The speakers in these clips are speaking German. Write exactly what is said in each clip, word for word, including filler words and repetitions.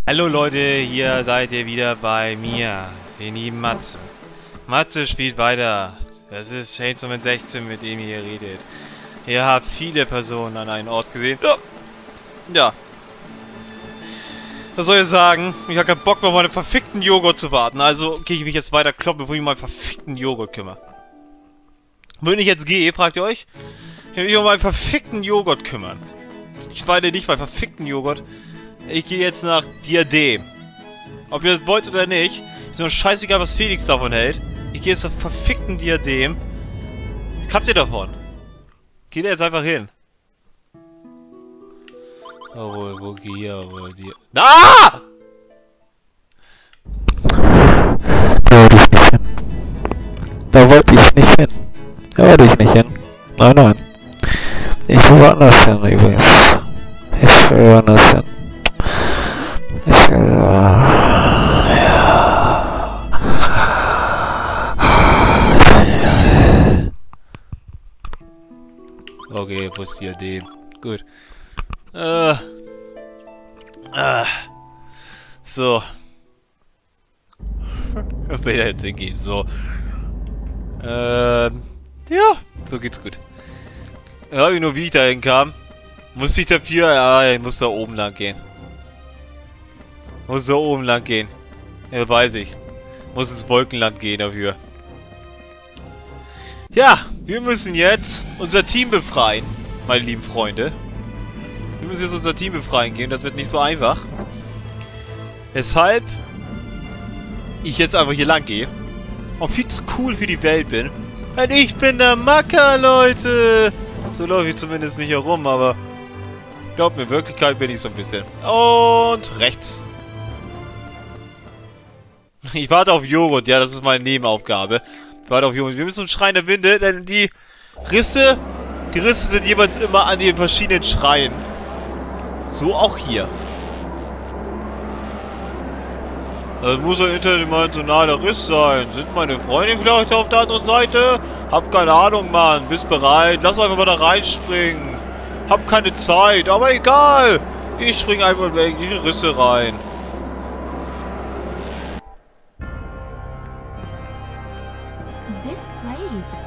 Hallo Leute, hier seid ihr wieder bei mir, den lieben Matze. Matze spielt weiter. Das ist Chainsaw Man sechzehn, mit dem ihr hier redet. Ihr habt viele Personen an einem Ort gesehen. Ja. ja. Was soll ich sagen? Ich habe keinen Bock mehr auf meinen verfickten Joghurt zu warten. Also gehe ich mich jetzt weiter kloppen, bevor ich mich um meinen verfickten Joghurt kümmere. Wenn ich jetzt gehe, fragt ihr euch? Ich will mich um meinen verfickten Joghurt kümmern. Ich weine nicht bei verfickten Joghurt. Ich gehe jetzt nach Diadem. Ob ihr das wollt oder nicht, ist nur scheißegal, was Felix davon hält. Ich gehe jetzt nach verfickten Diadem. Was habt ihr davon? Geht jetzt einfach hin. Oh, wo, wo gehe ich? Wo die... Ah! Da wollte ich nicht hin. Da wollte ich nicht hin. Da wollte ich nicht hin. Nein, nein. Ich will woanders hin übrigens. Ich will woanders hin. Ich will... Uh, ja. Okay, wo ist Diadem? Gut. Äh. Äh. So. Ich will jetzt hingehen. So. Ähm. Ja, so geht's gut. Ja, hab ich nur, wie ich da hinkam. Musste ich dafür? Ja, ich muss da oben lang gehen. Muss da oben lang gehen. Ja, weiß ich. Muss ins Wolkenland gehen dafür. Ja, wir müssen jetzt unser Team befreien, meine lieben Freunde. Wir müssen jetzt unser Team befreien gehen, das wird nicht so einfach. Weshalb ich jetzt einfach hier lang gehe und viel zu cool für die Welt bin. Und ich bin der Macker, Leute! So laufe ich zumindest nicht herum, aber glaubt mir, in Wirklichkeit bin ich so ein bisschen. Und rechts. Ich warte auf Joghurt, ja, das ist meine Nebenaufgabe. Ich warte auf Joghurt. Wir müssen zum Schrein der Winde, denn die Risse, die Risse sind jeweils immer an den verschiedenen Schreien. So auch hier. Das muss ein interdimensionaler Riss sein. Sind meine Freunde vielleicht auf der anderen Seite? Hab keine Ahnung, Mann. Bist bereit? Lass einfach mal da reinspringen. Hab keine Zeit, aber egal. Ich spring einfach in die Risse rein. This place.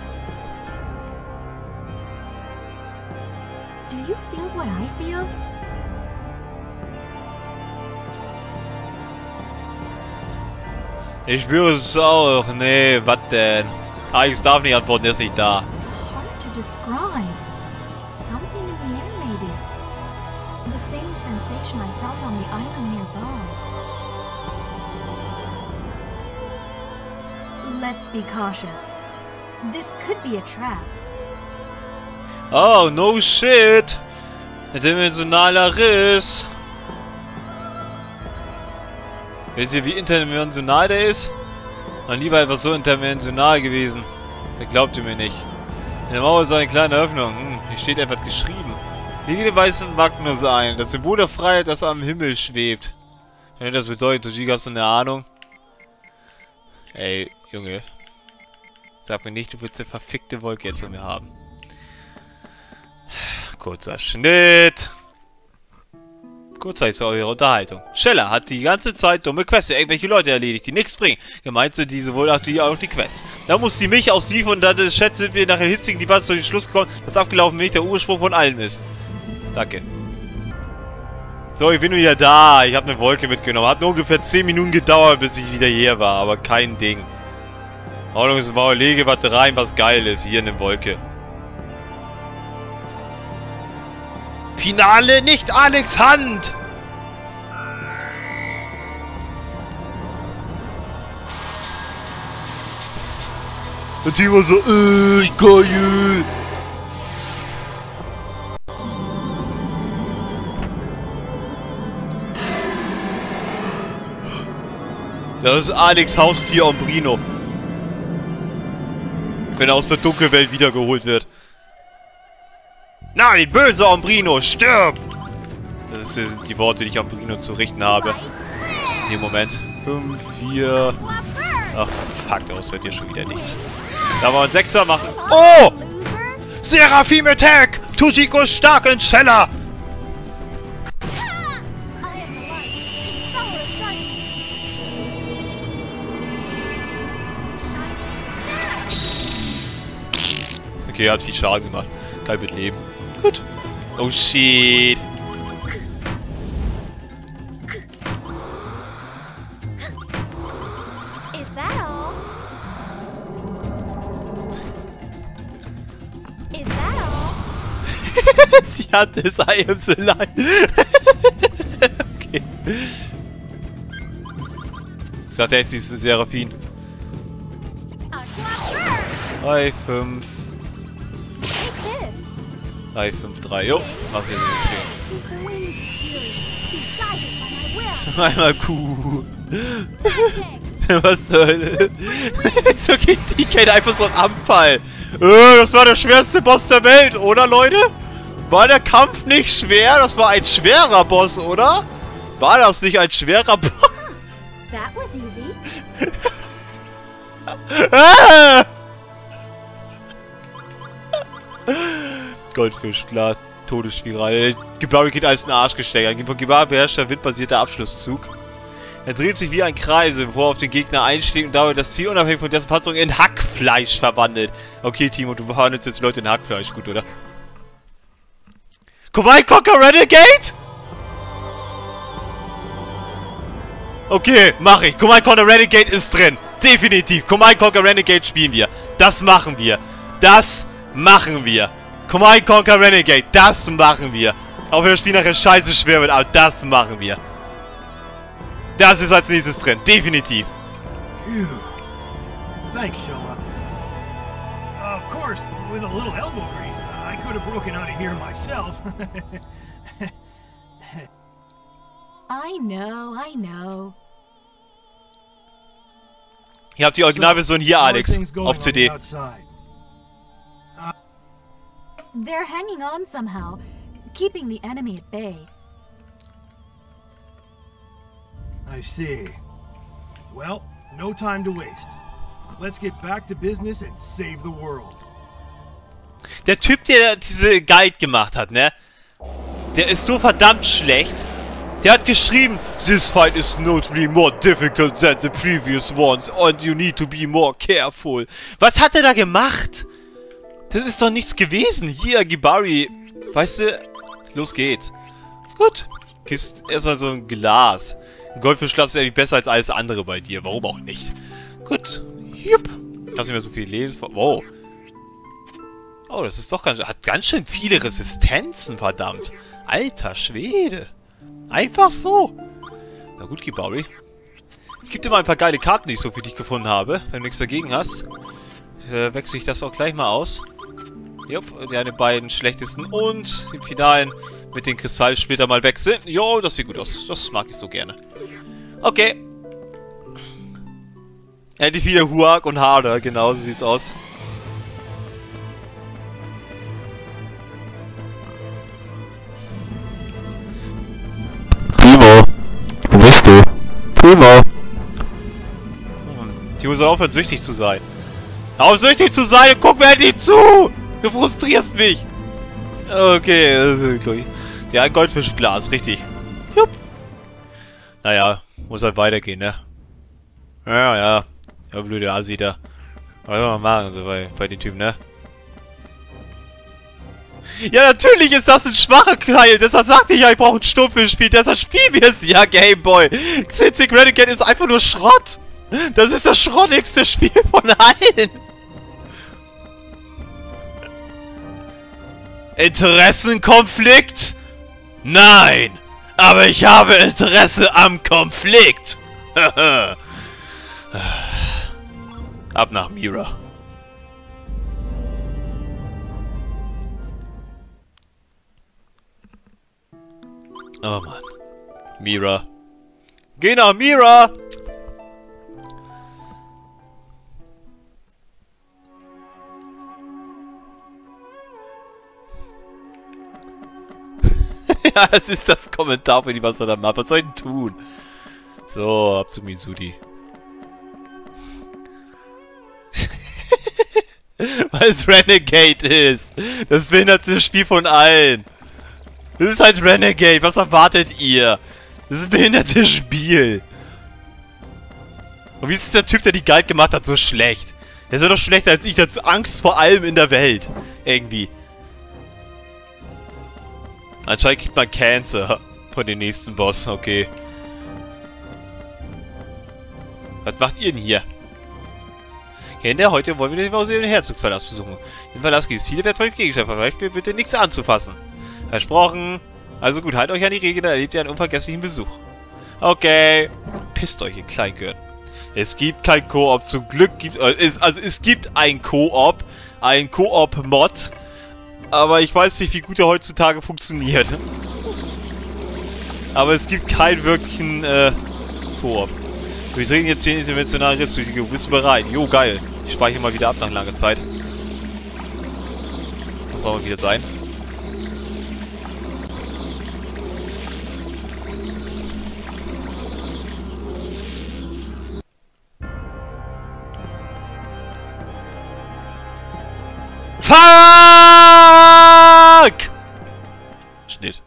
Do you feel what I feel? Ich spüre es auch. Nee, was denn? Alex darf nicht antworten, er ist nicht da. It's hard to describe. Something in the air, maybe. The same sensation I felt on the island nearby. Let's be cautious. This could be a trap. Oh, no shit. Interdimensionaler Riss. Wisst ihr, wie interdimensional der ist? Noch nie war etwas so interdimensional gewesen. Da glaubt ihr mir nicht. In der Mauer ist eine kleine Öffnung. Hm, hier steht etwas geschrieben. Wie viele weißen mag nur sein? Das Symbol der Freiheit, das am Himmel schwebt. Wenn das bedeutet, Toji, hast du eine Ahnung? Ey, Junge. Sag mir nicht, du willst eine verfickte Wolke jetzt von mir haben. Kurzer Schnitt. Kurzzeit zu eurer Unterhaltung. Scheller hat die ganze Zeit dumme Quests für irgendwelche Leute erledigt, die nichts bringen. Gemeint sind diese wohl auch die, auch die Quests. Da muss die Milch ausliefern und dann schätzt sind wir nach der hitzigen Debatte zu dem Schluss gekommen, dass abgelaufene Milch der Ursprung von allem ist. Danke. So, ich bin wieder da. Ich habe eine Wolke mitgenommen. Hat nur ungefähr zehn Minuten gedauert, bis ich wieder hier war, aber kein Ding. Ordnung ist mal, lege was rein, was geil ist. Hier eine Wolke. Finale nicht Alex Hand! Der Team war so, äh, geil! Das ist Alex Haustier Ombrino. Wenn er aus der Dunkelwelt wiedergeholt wird. Nein, böse Ombrino, stirb! Das sind die Worte, die ich Ombrino zu richten habe. In dem Moment. fünf, vier... Ach, fuck, das wird hier schon wieder nichts. Da wollen wir einen Sechser machen. Oh! Seraphim Attack! Tujiko stark in Scheller! okay, hat viel Schaden gemacht. Kann ich mit leben. Gut. Oh shit. Is that all? Is that all? Sie hat es, I am so leid. Okay. Ich sagte jetzt, sie ist ein Seraphin. drei, fünf. drei, fünf, drei. Jo, was geht denn? Einmal Kuh. Was soll das? So geht die Kate einfach so ein Anfall. Äh, das war der schwerste Boss der Welt, oder Leute? War der Kampf nicht schwer? Das war ein schwerer Boss, oder? War das nicht ein schwerer Boss? That was easy. Ah! Goldfisch, klar. Todesspirale. Gebauer geht als ein Arsch gesteckt. Von Gebauer beherrscht der windbasierte Abschlusszug. Er dreht sich wie ein Kreis, bevor er auf den Gegner einschlägt und dabei das Ziel unabhängig von dessen Panzerung in Hackfleisch verwandelt. Okay, Timo, du behandelst jetzt Leute in Hackfleisch. Gut, oder? Command Conquer Renegade? Okay, mach ich. Command Conquer Renegade ist drin. Definitiv. Command Conquer Renegade spielen wir. Das machen wir. Das machen wir. Command Conquer Renegade. Das machen wir. Auch wenn das Spiel nachher scheiße schwer wird, aber das machen wir. Das ist als nächstes drin. Definitiv. Phew. Thanks, Shola. Of course, with a little elbow grease, I could have broken out of here myself. I know, I know. Ihr habt die Originalversion hier, Alex, auf C D. They're hanging on somehow, keeping the enemy at bay. I see. Well, no time to waste. Let's get back to business and save the world. Der Typ, der diese Guide gemacht hat, ne? Der ist so verdammt schlecht. Der hat geschrieben, this fight is notably more difficult than the previous ones and you need to be more careful. Was hat er da gemacht? Das ist doch nichts gewesen. Hier, Gibari. Weißt du, los geht's. Gut. Kriegst erstmal so ein Glas. Ein Goldfischglas ist irgendwie besser als alles andere bei dir. Warum auch nicht? Gut. Jupp. Lass nicht mehr so viel lesen. Wow. Oh, das ist doch ganz... Hat ganz schön viele Resistenzen, verdammt. Alter Schwede. Einfach so. Na gut, Gibari. Gib dir mal ein paar geile Karten, die ich so für dich gefunden habe. Wenn du nichts dagegen hast, äh, wechsle ich das auch gleich mal aus. Jupp, deine beiden schlechtesten und den finalen mit den Kristallsplitter mal wechseln. Jo, das sieht gut aus. Das mag ich so gerne. Okay. Endlich wieder Huak und Harder. Genau, so sieht's aus. Timo, wo bist du? Timo. Hm, Timo soll aufhören, süchtig zu sein. Hör auf, süchtig zu sein und guck mir endlich zu! Du frustrierst mich! Okay, also, ja, ein Goldfischglas, richtig. Jupp. Naja, muss halt weitergehen, ne? Ja, ja. Ja, blöde Asi da. Was soll man machen, so bei, bei den Typen, ne? Ja, natürlich ist das ein schwacher Keil. Deshalb sagte ich ja, ich brauche ein Stumpfspiel. Deshalb spielen wir es ja, Gameboy. Xentic Renegade ist einfach nur Schrott. Das ist das schrottigste Spiel von allen. Interessenkonflikt? Nein. Aber ich habe Interesse am Konflikt. Ab nach Mira. Oh Mann. Mira. Geh nach Mira! Ja, es ist das Kommentar für die, was er da macht. Was soll ich denn tun? So, ab zu Mizudi. Weil es Renegade ist. Das behinderte Spiel von allen. Das ist halt Renegade. Was erwartet ihr? Das ist ein behindertes Spiel. Und wie ist der Typ, der die Guide gemacht hat, so schlecht? Der ist ja doch schlechter als ich. Der hat Angst vor allem in der Welt. Irgendwie. Anscheinend kriegt man Cancer von dem nächsten Boss. Okay. Was macht ihr denn hier? Kinder, heute wollen wir den Museum den Herzogspalast besuchen. Im Palast gibt es viele wertvolle Gegenstände. Versprecht mir bitte nichts anzufassen. Versprochen. Also gut, haltet euch an die Regeln, dann erlebt ihr einen unvergesslichen Besuch. Okay. Pisst euch, ihr Kleingürten. Es gibt kein Koop. Zum Glück gibt es... Also es gibt ein Koop. Ein Koop-Mod. Aber ich weiß nicht, wie gut er heutzutage funktioniert. Aber es gibt keinen wirklichen äh, Koop. Wir treten jetzt den interdimensionalen Riss durch. Du bist bereit. Jo, geil. Ich speichere mal wieder ab nach langer Zeit. Muss auch mal wieder sein. Fuck! Schnitt.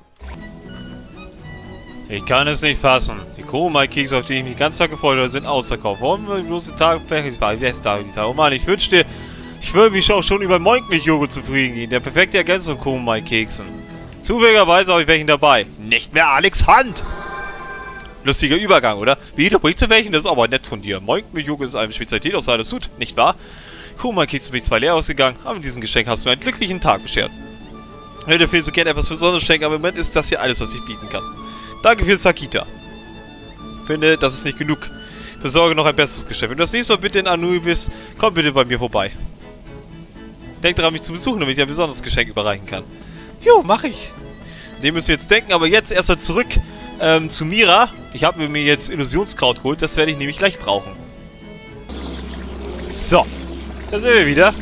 Ich kann es nicht fassen. Die Kurumai-Kekse, auf die ich mich ganz Tag gefreut habe, sind ausverkauft. Warum wir bloß den Tag fertig waren? Wer ist da die Tag? Oh Mann, ich wünschte, ich würde mich auch schon über Moinkmilch-Joghurt zufrieden gehen. Der perfekte Ergänzung zu Kurumai-Keksen. Zufälligerweise habe ich welchen dabei. Nicht mehr Alex Hand! Lustiger Übergang, oder? Wie, du bringst du welchen? Das ist aber nett von dir. Moinkmilch-Joghurt ist eine Spezialität aus seiner Sud, nicht wahr? Kurumai-Kekse bin ich zwar leer ausgegangen, aber mit diesem Geschenk hast du einen glücklichen Tag beschert. Ich würde dir so gerne etwas Besonderes schenken, aber im Moment ist das hier alles, was ich bieten kann. Danke für Sakita. Ich finde, das ist nicht genug. Ich besorge noch ein besseres Geschäft. Wenn du das nächste Mal bitte in Anui bist, komm bitte bei mir vorbei. Denk daran, mich zu besuchen, damit ich ein besonderes Geschenk überreichen kann. Jo, mach ich. An dem müssen wir jetzt denken, aber jetzt erstmal zurück ähm, zu Mira. Ich habe mir jetzt Illusionskraut geholt, das werde ich nämlich gleich brauchen. So. Da sind wir wieder.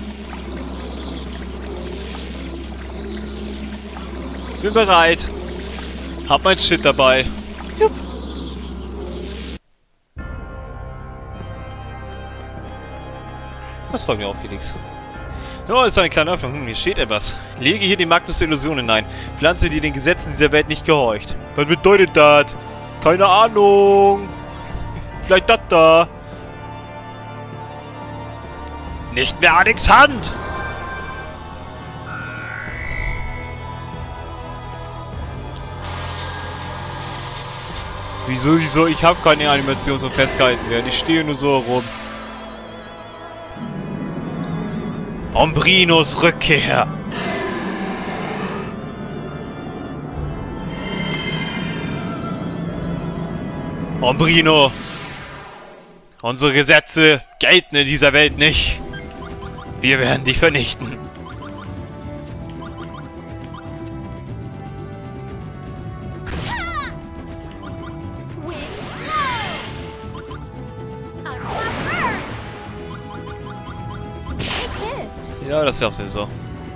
Bin bereit. Hab mein Shit dabei. Jupp. Das freut mich auch, Felix. Oh, ist eine kleine Öffnung. Hm, hier steht etwas. Lege hier den Magnus der Illusion hinein. Pflanze, die den Gesetzen dieser Welt nicht gehorcht. Was bedeutet das? Keine Ahnung. Vielleicht das da. Nicht mehr Alex Hand! Wieso, wieso? Ich habe keine Animation zum Festgehalten werden. Ich stehe nur so rum. Ombrinos Rückkehr! Ombrino! Unsere Gesetze gelten in dieser Welt nicht. Wir werden dich vernichten. Ja, das ist ja so.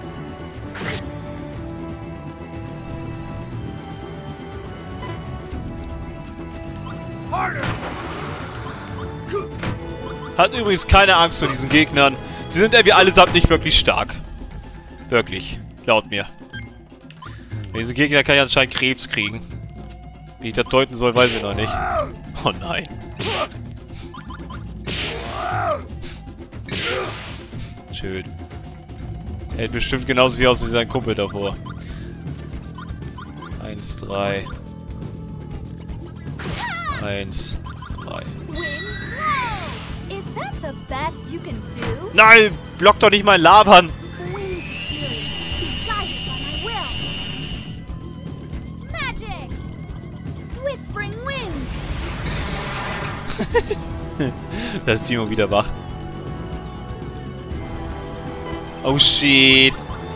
Hat übrigens keine Angst vor diesen Gegnern. Sie sind irgendwie allesamt nicht wirklich stark. Wirklich. Laut mir. Diese Gegner kann ich anscheinend Krebs kriegen. Wie ich das deuten soll, weiß ich noch nicht. Oh nein. Schön. Hält bestimmt genauso wie aus wie sein Kumpel davor. Eins, drei. Eins, drei. Nein! Block doch nicht mein Labern! Da ist Timo wieder wach. Oh shit!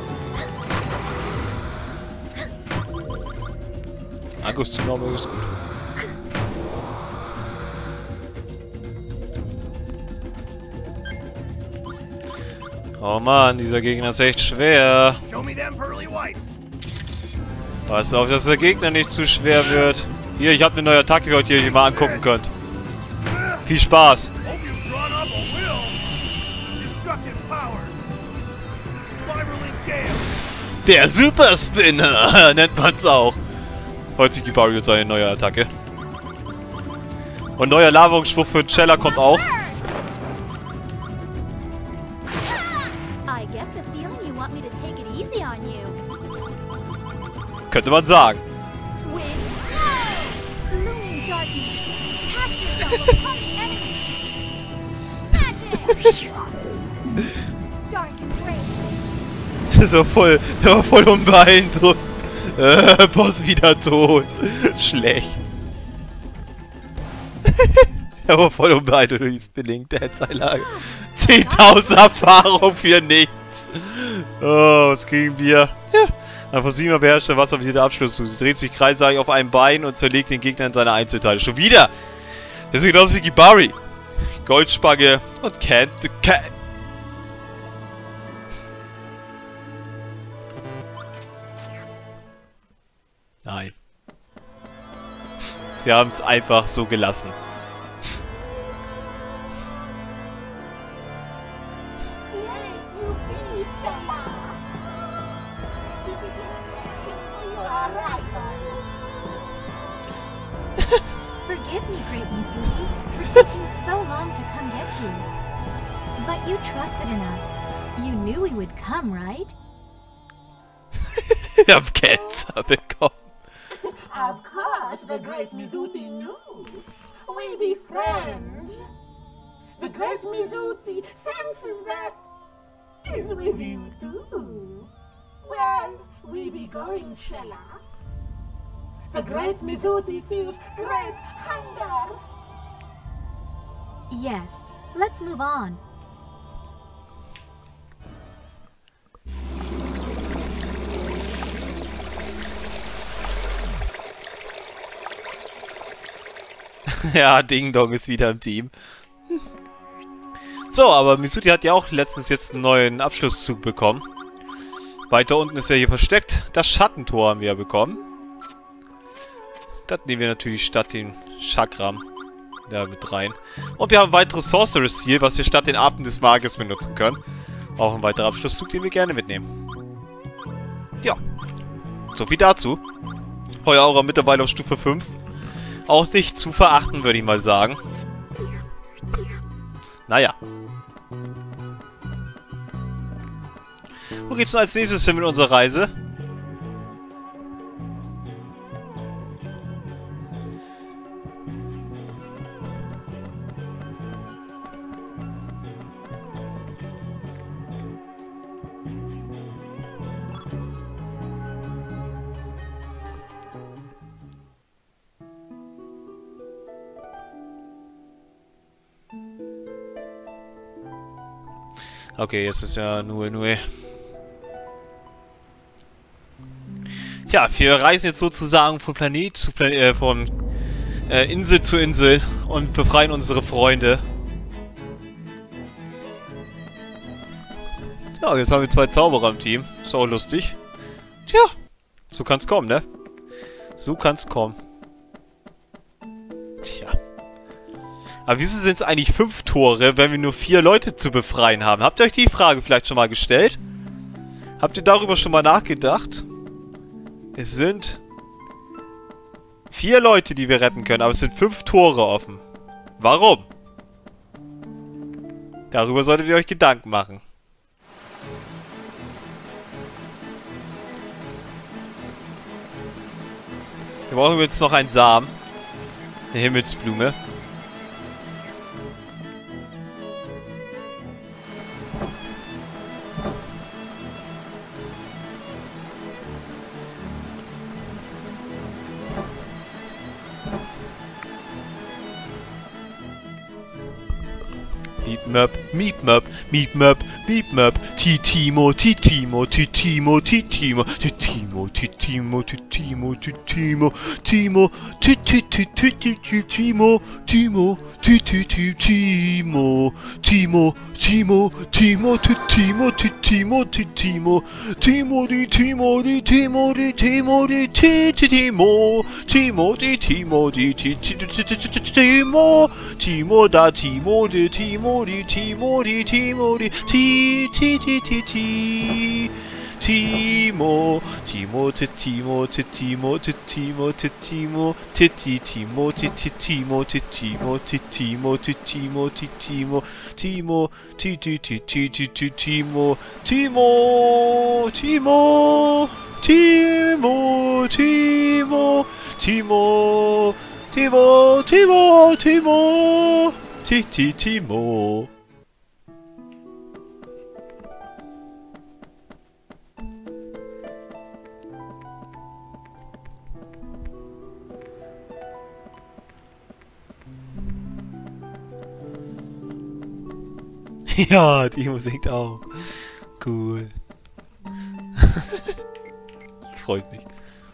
Akkus zu normal ist gut. Oh Mann, dieser Gegner ist echt schwer. Pass auf, dass der Gegner nicht zu schwer wird. Hier, ich habe eine neue Attacke, die ihr euch mal angucken könnt. Viel Spaß. Der Super Spinner nennt man's auch. Heute sieht Kibario seine neue Attacke. Und neuer Lagerungsspruch für Cella kommt auch. Könnte man sagen. With looming darkness, cast yourself upon the enemy. Magic! Dark embrace. So voll, der war voll unbeeindruckt. Äh, Boss wieder tot. Schlecht. Er war voll unbeeindruckt durch die Spinning Dance Einlage. zehntausend Erfahrung für nichts. Oh, was kriegen wir? Ja. Ein fossiler beherrscht der Wasser wieder Abschluss zu. Sie dreht sich kreisartig auf einem Bein und zerlegt den Gegner in seine Einzelteile. Schon wieder! Das sieht aus wie Gibari. Goldspange und Cat the Cat. Nein. Sie haben es einfach so gelassen. Forgive me, Great Mizuti, for taking so long to come get you. But you trusted in us. You knew we would come, right? Ich hab Ketzer bekommen. Of course, the Great Mizuti knew. We be friends. The Great Mizuti senses that is with you too. Well, we be going, Shella. The Great Mizuti feels great hunger. Yes, let's move on. Ja, Ding Dong ist wieder im Team. So, aber Mizuti hat ja auch letztens jetzt einen neuen Abschlusszug bekommen. Weiter unten ist er hier versteckt. Das Schattentor haben wir bekommen. Das nehmen wir natürlich statt den Chakram da mit rein. Und wir haben ein weiteres Sorceress Seal, was wir statt den Atem des Magers benutzen können. Auch ein weiterer Abschlusszug, den wir gerne mitnehmen. Ja. So viel dazu. Heuer Aura mittlerweile auf Stufe fünf. Auch nicht zu verachten, würde ich mal sagen. Naja. Wo geht's denn als nächstes hin mit unserer Reise? Okay, jetzt ist ja Nue Nue. Tja, wir reisen jetzt sozusagen von Planet zu Planet, äh, von äh, Insel zu Insel und befreien unsere Freunde. Ja, jetzt haben wir zwei Zauberer im Team. Ist auch lustig. Tja, so kann's kommen, ne? So kann's kommen. Tja. Aber wieso sind es eigentlich fünf Tore, wenn wir nur vier Leute zu befreien haben? Habt ihr euch die Frage vielleicht schon mal gestellt? Habt ihr darüber schon mal nachgedacht? Es sind vier Leute, die wir retten können, aber es sind fünf Tore offen. Warum? Darüber solltet ihr euch Gedanken machen. Wir brauchen jetzt noch einen Samen. Eine Himmelsblume. Meep Meep Meep Meep Meep Meep Meep Titimo Titimo Titimo Titimo Titimo Titimo Titimo Titimo Timo Titimo Timo Timo Timo Timo Timo Timo Timo Timo Timo di Timo di Timo di Timo di Timo Timo di Timo di Timo Timo da Timo di Timo di Timo di Timo di Ti Ti Ti Ti Ti Timo Timo Timo Timo Timo Timo Timo Timo Timo Timo Timo Timo Timo Ti Ti Ti Ti Timo Timo Timo Timo, Timo, Timo, Timo, Timo, Timo, Titi, Timo. Ja, Timo singt auch. Cool. Das freut mich.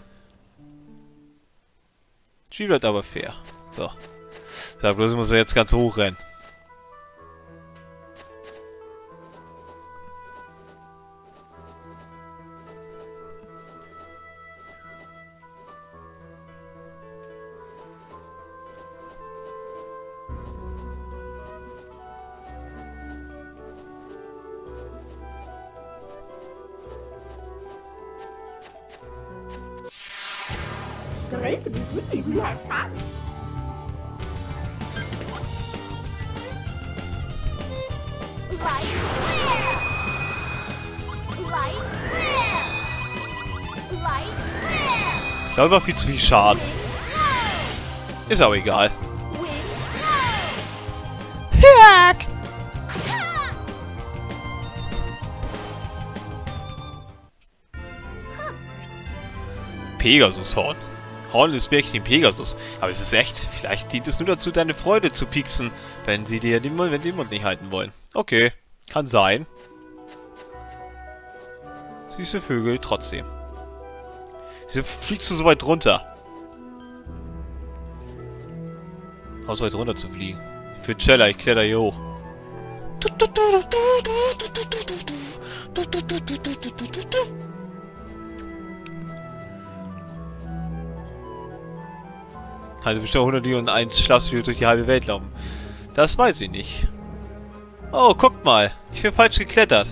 Spiel bleibt aber fair. So. Sag bloß, muss er jetzt ganz hoch rennen. Great Mizuti, we have fun. Light flare! Light flare! Light flare! Ich glaube, war viel zu viel Schaden. Ist aber egal. Wind Hack! Pegasus-Horn. Horn des Bärchen Pegasus. Aber es ist echt. Vielleicht dient es nur dazu, deine Freude zu pieksen, wenn sie dir den Mund, wenn den Mund nicht halten wollen. Okay. Kann sein. Süße Vögel trotzdem. Wieso fliegst du so weit runter? Hau so weit runter zu fliegen. Für Cella, ich kletter hier hoch. Also bestimmt hundert und eins Schlafspiel durch die halbe Welt laufen. Das weiß ich nicht. Oh, guckt mal. Ich bin falsch geklettert.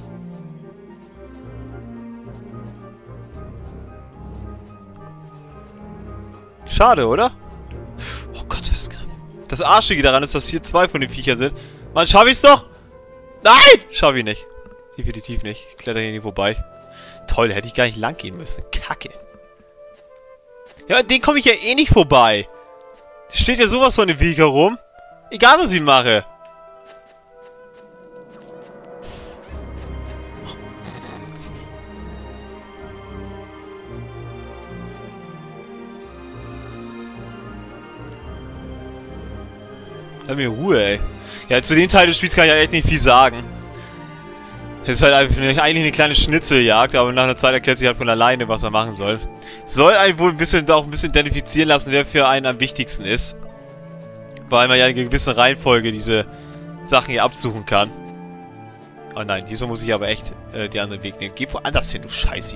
Schade, oder? Oh Gott, das ist... Das Arschige daran ist, dass hier zwei von den Viecher sind. Mann, schaff ich's doch? Nein! Schaff ich nicht. Definitiv nicht. Ich kletter hier nie vorbei. Toll, hätte ich gar nicht lang gehen müssen. Kacke. Ja, an den komme ich ja eh nicht vorbei. Steht ja sowas von dem Weg herum. Egal, was ich mache. Lass mir Ruhe, ey. Ja, zu dem Teil des Spiels kann ich ja echt nicht viel sagen. Es ist halt einfach eine, eigentlich eine kleine Schnitzeljagd, aber nach einer Zeit erklärt sich halt von alleine, was man machen soll. Soll einen wohl ein bisschen auch ein bisschen identifizieren lassen, wer für einen am wichtigsten ist. Weil man ja in einer gewissen Reihenfolge diese Sachen hier absuchen kann. Oh nein, diesmal muss ich aber echt äh, den anderen Weg nehmen. Geh woanders hin, du Scheiße.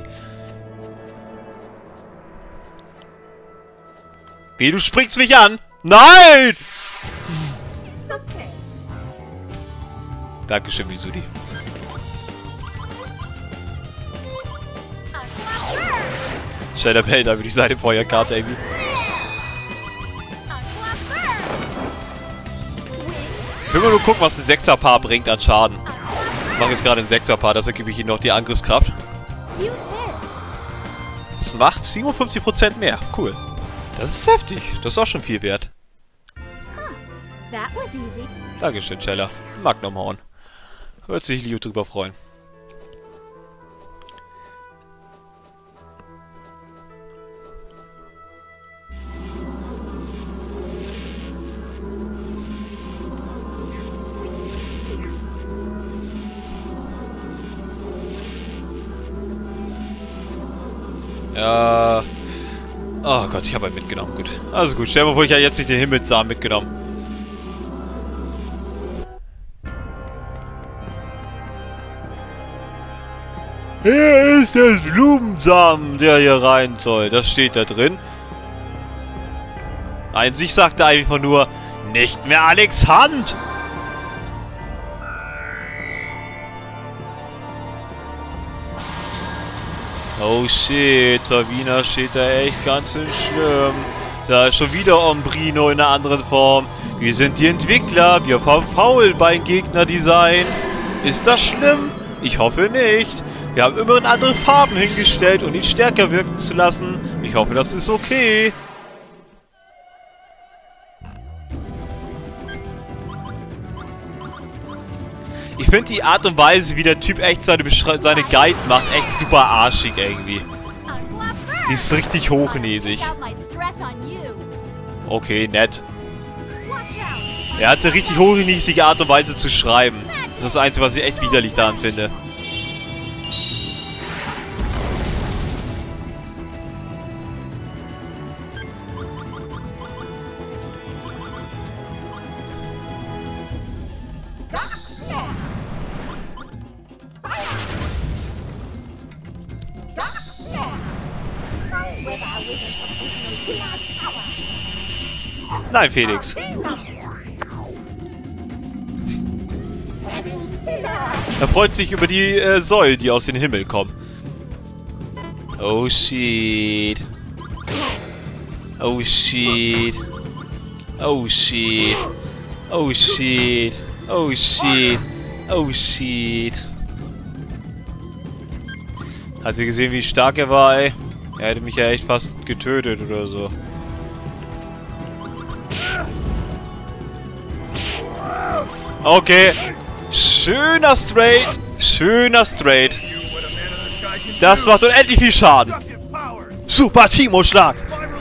B, du springst mich an! Nein! It's okay. Dankeschön, Mizudi. Shadow Bell, da würde ich seine Feuerkarte irgendwie. Ich will mal nur gucken, was ein Sechser-Paar bringt an Schaden. Ich mache jetzt gerade ein Sechser-Paar, deshalb gebe ich ihm noch die Angriffskraft. Das macht siebenundfünfzig Prozent mehr. Cool. Das ist heftig. Das ist auch schon viel wert. That was easy. Dankeschön, Cella. Magnum Horn. Wird sich Leo drüber freuen. Ja. Oh Gott, ich habe einen mitgenommen. Gut. Also gut, stell dir mal vor, ich habe jetzt nicht den Himmelssamen mitgenommen. Hier ist das Blumensamen, der hier rein soll. Das steht da drin. Nein, sich sagte einfach nur, nicht mehr Alex Hand! Oh shit, Savina steht da echt ganz schön schlimm. Da ist schon wieder Ombrino in einer anderen Form. Wir sind die Entwickler, wir verfaulen beim Gegnerdesign. Ist das schlimm? Ich hoffe nicht. Wir haben immerhin andere Farben hingestellt, um ihn stärker wirken zu lassen. Ich hoffe, das ist okay. Ich finde die Art und Weise, wie der Typ echt seine, Beschrei seine Guide macht, echt super arschig irgendwie. Die ist richtig hochnäsig. Okay, nett. Er hatte richtig hochnäsige Art und Weise zu schreiben. Das ist das Einzige, was ich echt widerlich daran finde. Nein, Felix. Er freut sich über die äh, Säulen, die aus dem Himmel kommen. Oh shit. Oh shit. Oh shit. Oh shit. Oh shit. Oh shit. Hat ihr gesehen, wie stark er war, ey? Er hätte mich ja echt fast getötet oder so. Okay. Schöner Straight. Schöner Straight. Das macht unendlich viel Schaden. Super Timo-Schlag.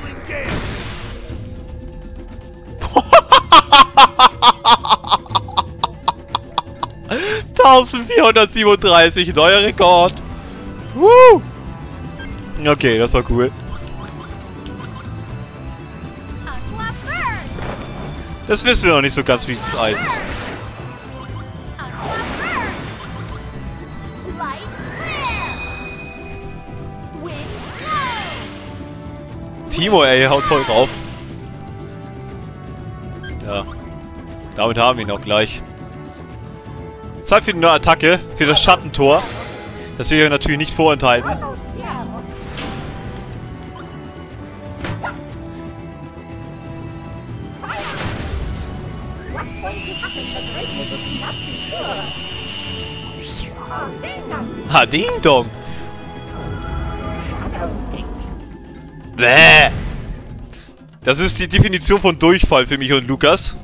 eintausendvierhundertsiebenunddreißig, neuer Rekord. Woo! Okay, das war cool. Das wissen wir noch nicht so ganz, wie das Eis ist. Timo, ey, haut voll drauf. Ja. Damit haben wir ihn auch gleich. Zeit für eine Attacke, für das Schattentor. Das will ich euch natürlich nicht vorenthalten. Ha, Ding Dong. Bäh. Das ist die Definition von Durchfall für mich und Lukas.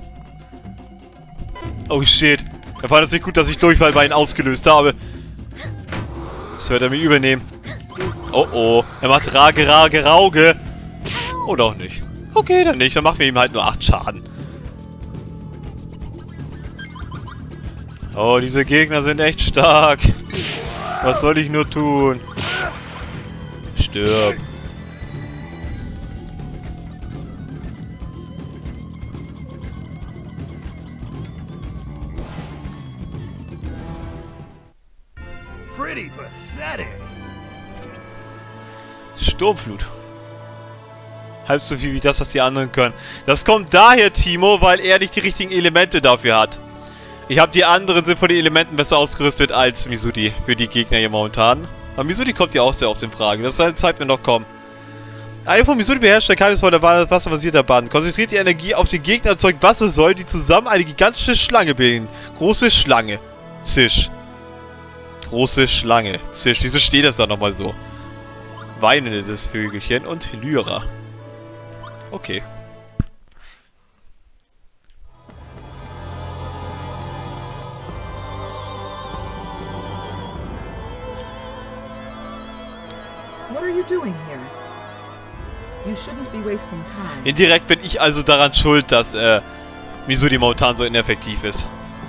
Oh shit. Er fand es nicht gut, dass ich Durchfall bei ihm ausgelöst habe. Das wird er mir übernehmen. Oh oh. Er macht Rage, Rage, Rauge. Oder auch nicht. Okay, dann nicht. Dann machen wir ihm halt nur acht Schaden. Oh, diese Gegner sind echt stark. Was soll ich nur tun? Stirb. Pretty pathetic. Sturmflut. Halb so viel wie das, was die anderen können. Das kommt daher, Timo, weil er nicht die richtigen Elemente dafür hat. Ich habe die anderen sind von den Elementen besser ausgerüstet als Mizuti für die Gegner hier momentan. Aber Mizuti kommt ja auch sehr oft in Frage. Das ist eine Zeit, wenn noch kommen. Eine von Mizuti beherrscht der keinesfalls wasserbasierter Band. Konzentriert die Energie auf den Gegner, erzeugt Wassersäulen, die zusammen eine gigantische Schlange bilden. Große Schlange. Zisch. Große Schlange. Zisch. Wieso steht das da nochmal so? Weinendes Vögelchen und Lyra. Okay. What are you doing here? You shouldn't be wasting time. Indirekt bin ich also daran schuld, dass äh, Mizuti momentan so ineffektiv ist.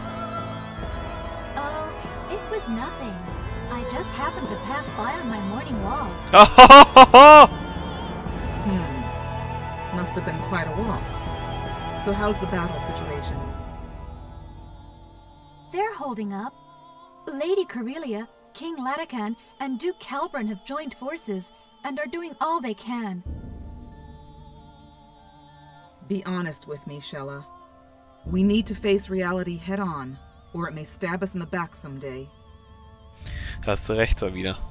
Oh, it was nothing. I just happened to pass by on my morning walk. Hmm. Must have been quite a walk. So how's the battle situation? They're holding up. Lady Corellia, King Latakan, and Duke Calburn have joined forces and are doing all they can. Be honest with me, Shella. We need to face reality head-on, or it may stab us in the back someday. Hast du recht, so wieder.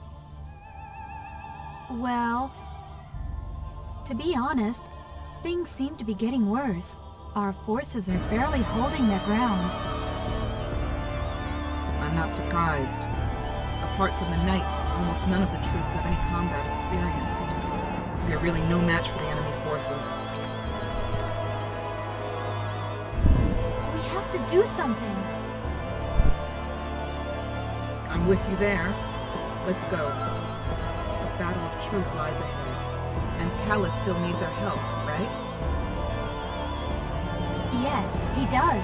Well, to be honest, things seem to be getting worse. Our forces are barely holding their ground. I'm not surprised. A apart from the knights, almost none of the troops have any combat experience. We are really no match for the enemy forces. We have to do something. I'm with you there. Let's go. The battle of truth lies ahead. And Callus still needs our help, right? Yes, he does.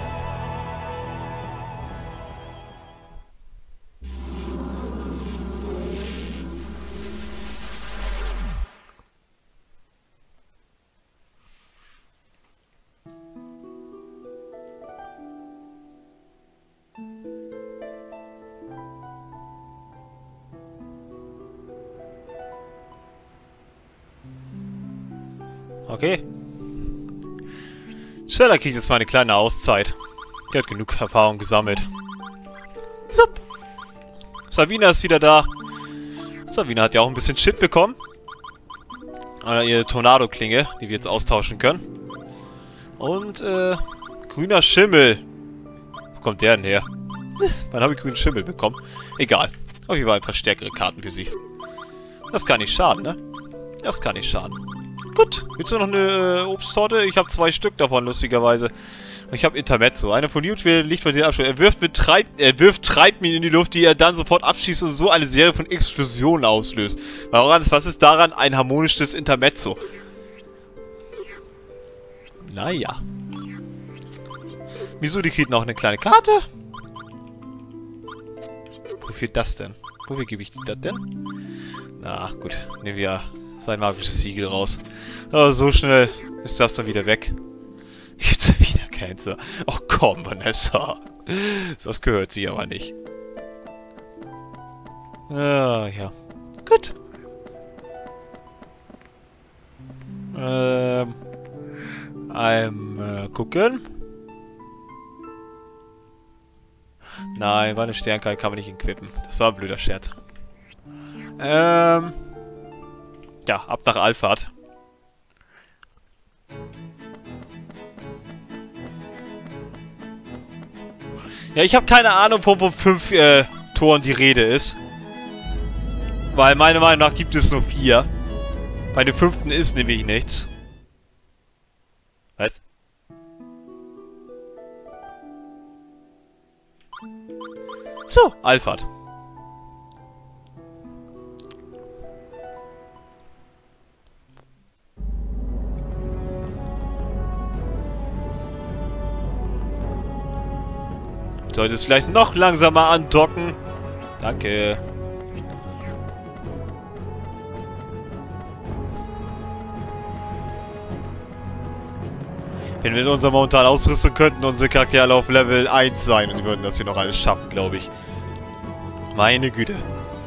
Okay. Shella kriegt jetzt mal eine kleine Auszeit. Die hat genug Erfahrung gesammelt. Zup. Savina ist wieder da. Savina hat ja auch ein bisschen Shit bekommen. Oder ihre Tornado-Klinge, die wir jetzt austauschen können. Und, äh, grüner Schimmel. Wo kommt der denn her? Wann habe ich grünen Schimmel bekommen? Egal. Auf jeden Fall ein paar stärkere Karten für sie. Das kann nicht schaden, ne? Das kann nicht schaden. Gut. Willst du noch eine äh, Obsttorte? Ich habe zwei Stück davon, lustigerweise. Und ich habe Intermezzo. Eine von Newt Licht von dir abschließt. Er wirft mit Treib er wirft Treibminen in die Luft, die er dann sofort abschießt und so eine Serie von Explosionen auslöst. Was ist daran ein harmonisches Intermezzo? Naja. Misudi kriegt noch eine kleine Karte. Wofür das denn? Wofür gebe ich das denn? Na, gut. Nehmen wir sein magisches Siegel raus. Aber so schnell ist das dann wieder weg. Gibt's ja wieder Cancer. Oh komm, Vanessa. Das gehört sie aber nicht. Ah, ja. Gut. Ähm. Einmal gucken. Nein, war eine Sternkarte, kann man nicht equippen. Das war ein blöder Scherz. Ähm. Ja, ab nach Alphard. Ja, ich habe keine Ahnung, von wo fünf äh, Toren die Rede ist. Weil meiner Meinung nach gibt es nur vier. Bei dem fünften ist nämlich nichts. Was? So, Alphard. Sollte es vielleicht noch langsamer andocken. Danke. Wenn wir mit unserer momentanen Ausrüstung könnten unsere Charaktere auf Level eins sein und sie würden das hier noch alles schaffen, glaube ich. Meine Güte.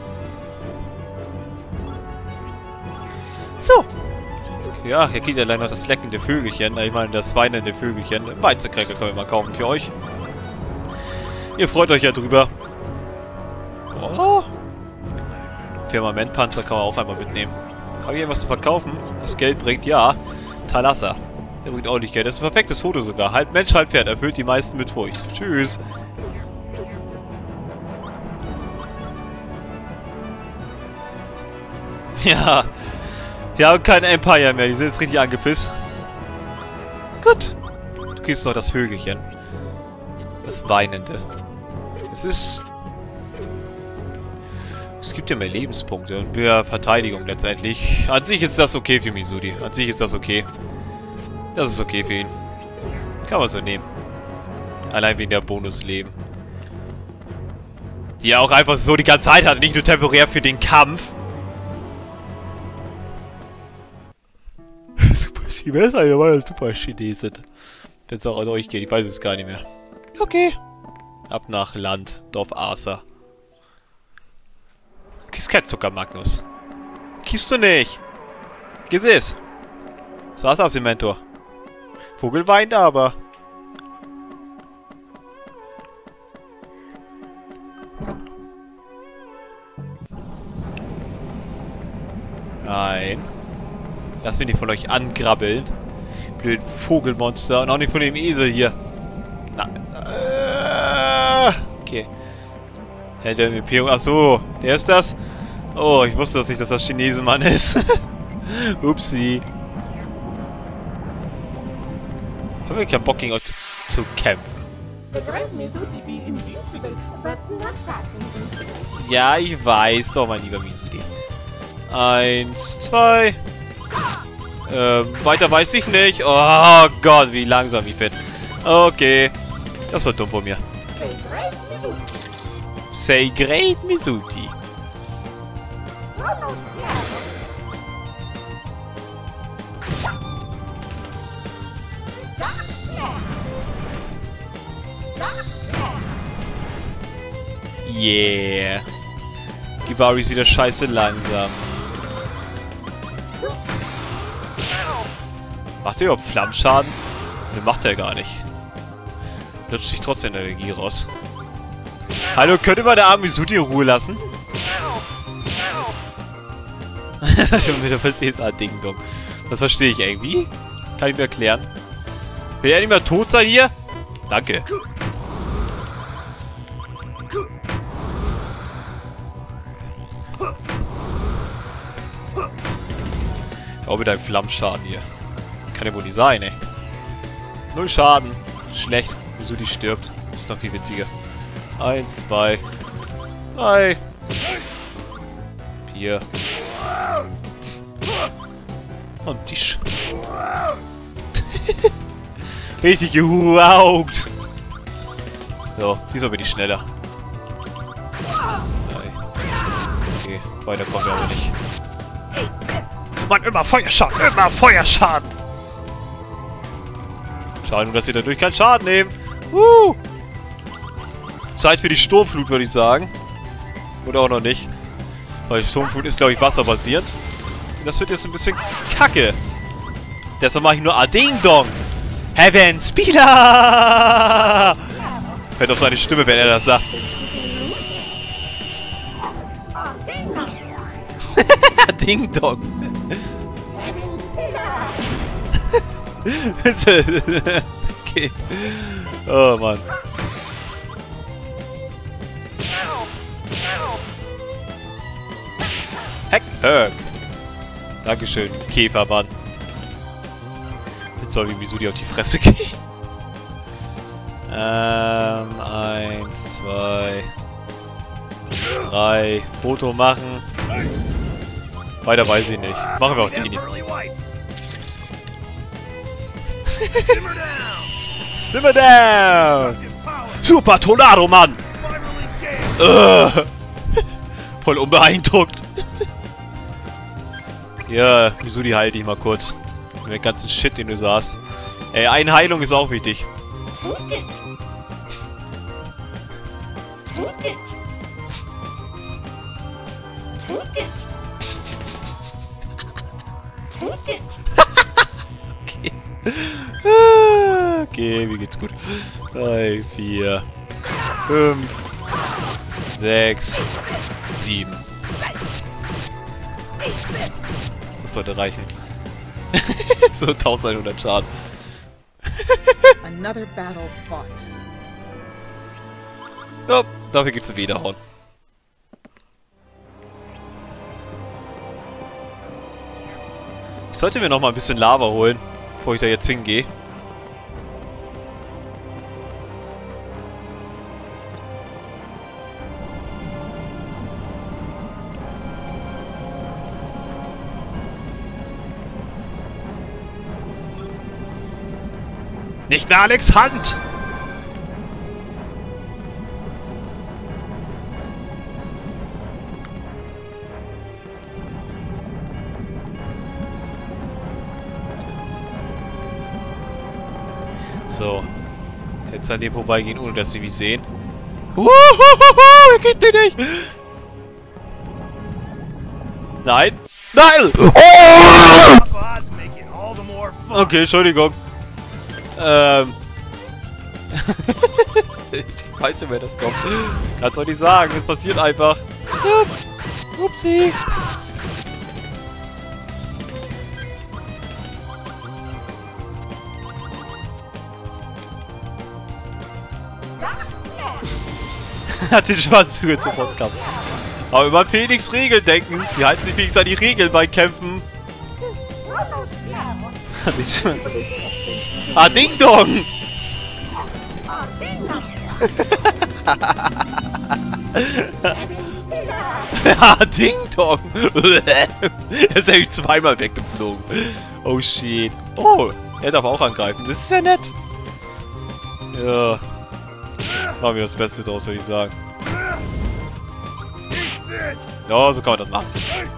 So. Ja, hier kriegt allein noch das leckende Vögelchen. Ich meine, das weinende Vögelchen. Weizenkräcker können wir mal kaufen für euch. Ihr freut euch ja drüber. Oh. Firmamentpanzer kann man auch einmal mitnehmen. Habe ich irgendwas zu verkaufen? Was Geld bringt? Ja. Thalassa. Der bringt ordentlich Geld. Das ist ein perfektes Foto sogar. Halb Mensch, halb Pferd. Erfüllt die meisten mit Furcht. Tschüss. Ja. Wir haben kein Empire mehr. Die sind jetzt richtig angepisst. Gut. Du kriegst noch das Vögelchen. Das Weinende. Es ist... Es gibt ja mehr Lebenspunkte und mehr Verteidigung letztendlich. An sich ist das okay für Misudi. An sich ist das okay. Das ist okay für ihn. Kann man so nehmen. Allein wegen der Bonusleben. Die er auch einfach so die ganze Zeit hat. Nicht nur temporär für den Kampf. Super Chinesen. Wer ist eigentlich mal Super Chinesen? Wenn es auch an euch geht. Ich weiß es gar nicht mehr. Okay. Ab nach Land. Dorf Arthur. Kiss kein Zucker, Magnus. Kiss du nicht. Kiss es. Das war's aus dem Mentor. Vogel weint aber. Nein. Lass mich nicht von euch angrabbeln. Blöden Vogelmonster. Und auch nicht von dem Esel hier. Na, äh, okay. Hä, der M P. Achso, der ist das? Oh, ich wusste das nicht, dass das Chinesenmann ist. Upsi. Haben wir keinen Bock gegen euch zu, zu kämpfen? The Great Mizuti be invincible, but not that invincible. Ja, ich weiß doch, mein lieber Mizudi. Eins, zwei. Ähm, weiter weiß ich nicht. Oh Gott, wie langsam ich bin. Okay. Das war dumm von mir. Say Great Mizuti. Say Great Mizuti. Ronald, yeah. Yeah. Gibari ist wieder scheiße langsam. Macht der überhaupt Flammenschaden? Ne, macht er gar nicht. Lutscht sich trotzdem Energie raus. Hallo, könnt ihr mal der arme Mizudi in Ruhe lassen? Schon wieder verstehst du, Ding Dong. Das verstehe ich irgendwie. Kann ich mir erklären. Will er nicht mehr tot sein hier? Danke. Auch mit einem Flammenschaden hier. Kann ja wohl nicht sein, ey. Null Schaden. Schlecht. Wieso die stirbt? Ist noch viel witziger. Eins, zwei, drei, vier. Und die Sch... Richtig geraugt. So, diesmal bin ich schneller. Okay, weiter kommen wir aber nicht. Mann, immer Feuerschaden, immer Feuerschaden! Schade nur, dass sie dadurch keinen Schaden nehmen. Uh! Zeit für die Sturmflut, würde ich sagen. Oder auch noch nicht. Weil Sturmflut ist, glaube ich, wasserbasierend. Das wird jetzt ein bisschen kacke. Deshalb mache ich nur A-Ding-Dong. Heaven Spieler! Hört auf seine Stimme, wenn er das sagt. Ding-Dong. Okay. Oh, Mann. Heck, Höck. Dankeschön, Käfermann. Jetzt soll wie Mizudi auf die Fresse gehen. Ähm, eins, zwei, drei. Foto machen. Weiter weiß ich nicht. Machen wir auch die nicht. Simmer down! Super Tornado, Mann! Uh, voll unbeeindruckt. Ja, Mizudi, heil dich mal kurz. Mit dem ganzen Shit, den du sagst. Ey, eine Heilung ist auch wichtig. Okay. Okay, mir geht's gut. drei, vier, fünf, sechs, sieben. Das sollte reichen. So eintausendeinhundert Schaden. Another battle fought. Ja, dafür gibt's ein Wiederhauen. Ich sollte mir noch mal ein bisschen Lava holen, bevor ich da jetzt hingehe. Nicht mehr Alex Hand! So. Jetzt an dem vorbeigehen, ohne dass sie mich sehen. Uhuhuhu, er geht mir nicht! Nein! Nein! Oh! Okay, Entschuldigung. Ähm. Ich weiß nicht, wer das kommt. Kannst du nicht sagen, es passiert einfach. Upsi. Hat den Schwanzhügel sofort gehabt. Aber über Phoenix Regeln denken. Sie halten sich wenigstens an die Regeln bei Kämpfen. Ah, Ding Dong! Ah, Ding Dong! Er ist eigentlich zweimal weggeflogen. Oh shit. Oh, er darf auch angreifen. Das ist ja nett. Ja. Machen wir das Beste draus, würde ich sagen. Ja, so kann man das machen.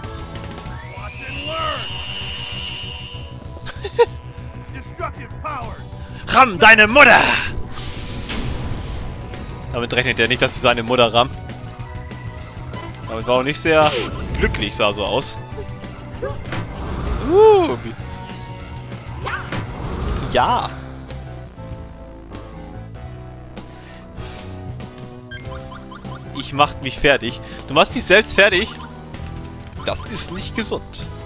Ramm deine Mutter! Damit rechnet er nicht, dass du seine Mutter rammt. Damit war auch nicht sehr glücklich, sah so aus. Uh, ja. Ich mach mich fertig. Du machst dich selbst fertig? Das ist nicht gesund.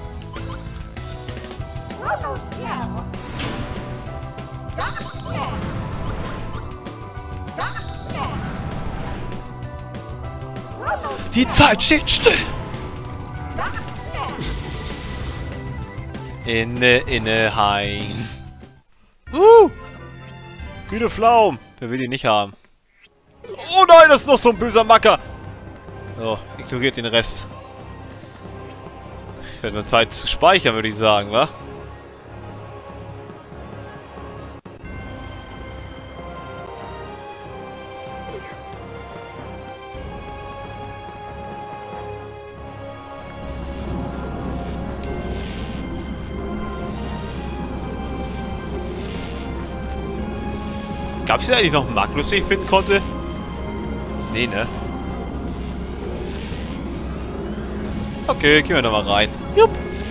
Die Zeit steht still. Inne, inne, hein. Uh. Güte Pflaum. Wer will die nicht haben? Oh nein, das ist noch so ein böser Macker. So, ignoriert den Rest. Ich werde mal Zeit zu speichern, würde ich sagen, wa? Gab es eigentlich noch einen Magnus, den ich finden konnte? Nee, ne? Okay, gehen wir da mal rein. Jupp.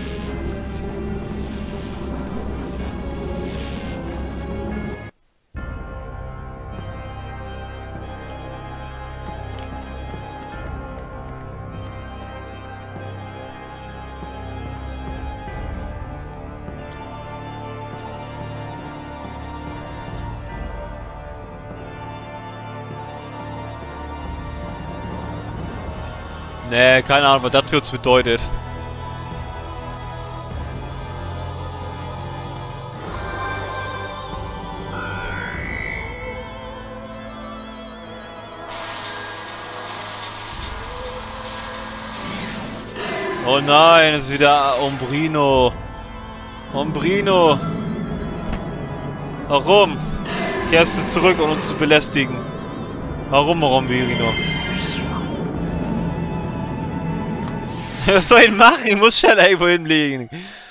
Nee, keine Ahnung, was das für uns bedeutet. Oh nein, es ist wieder Umbrino. Umbrino. Warum kehrst du zurück, um uns zu belästigen? Warum, Umbrino? Was soll ich machen? Ich muss schneller irgendwo hinlegen.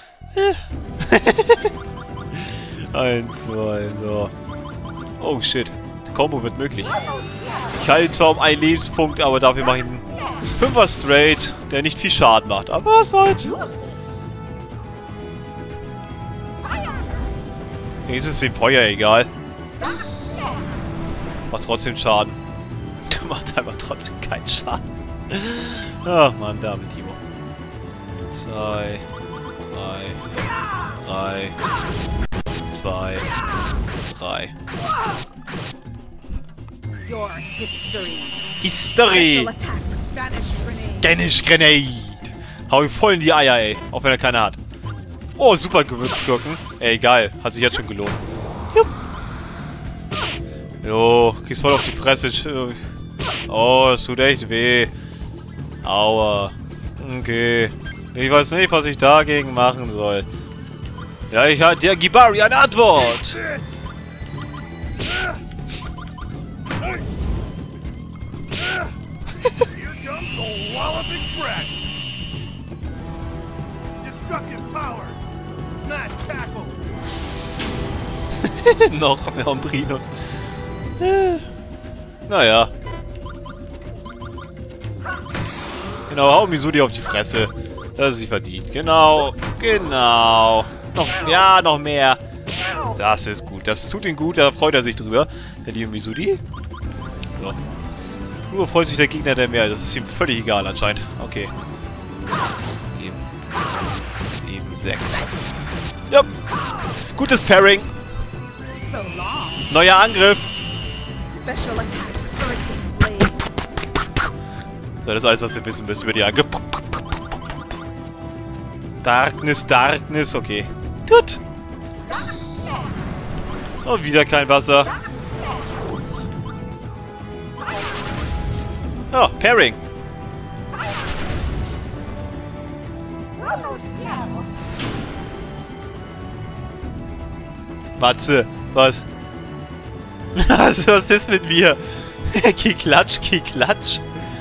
Eins, zwei, so. Oh shit. Der Combo wird möglich. Ich halte zwar um einen Lebenspunkt, aber dafür mache ich einen Fünfer Straight, der nicht viel Schaden macht. Aber was soll's? Jetzt ist es dem Feuer egal. Macht trotzdem Schaden. Macht einfach trotzdem keinen Schaden. Ach man, damit Timo. Zwei, drei, drei, zwei, drei. Your history. History! Vanish Grenade! Hau ihm voll in die Eier, ey. Auch wenn er keine hat. Oh, super Gewürzgurken. Ey, geil. Hat sich jetzt schon gelohnt. Jupp. Jo, gehst voll auf die Fresse. Oh, das tut echt weh. Aua. Okay. Ich weiß nicht, was ich dagegen machen soll. Ja, ich hatte der Gibari eine Antwort. Noch mehr Umbrino. Naja. Genau, hau Misudi auf die Fresse. Das ist sie verdient. Genau. Genau. Noch, ja, noch mehr. Das ist gut. Das tut ihm gut. Da freut er sich drüber. Der liebe Misudi. So. Nur freut sich der Gegner der mehr. Das ist ihm völlig egal anscheinend. Okay. Eben. Eben sechs. Ja. Gutes Pairing. Neuer Angriff. Das ist alles, was wir wissen müssen über die Ange... Darkness, Darkness, okay. Gut. Und wieder kein Wasser. Oh, Pairing. Matze, was? Was ist mit mir? Kiklatsch, Kiklatsch.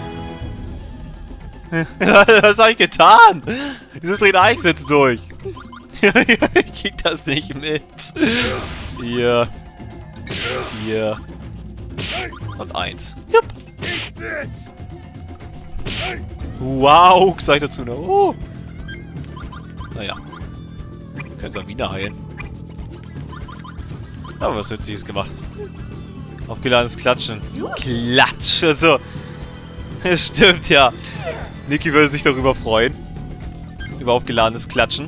Was habe ich getan? Wieso dreht Ike's jetzt durch? Ich krieg das nicht mit. Hier. Hier. Und eins. Jupp. Wow, sag ich dazu noch. Oh. Naja. Können es wieder heilen. Aber was Nützliches gemacht. Aufgeladenes Klatschen. Klatsch! Also. Stimmt, ja. Niki würde sich darüber freuen. Über aufgeladenes Klatschen.